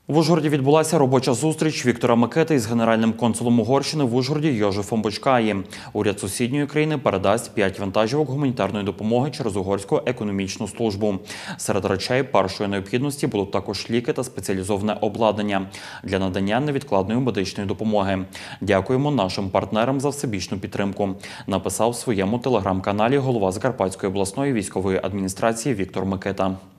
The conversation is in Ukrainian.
В Ужгороді відбулася робоча зустріч Віктора Микити із генеральним консулом Угорщини в Ужгороді Йожефом Бочкаї. Уряд сусідньої країни передасть 5 вантажівок гуманітарної допомоги через Угорську економічну службу. Серед речей першої необхідності будуть також ліки та спеціалізоване обладнання для надання невідкладної медичної допомоги. Дякуємо нашим партнерам за всебічну підтримку, написав в своєму телеграм-каналі голова Закарпатської обласної військової адміністрації Віктор Микита.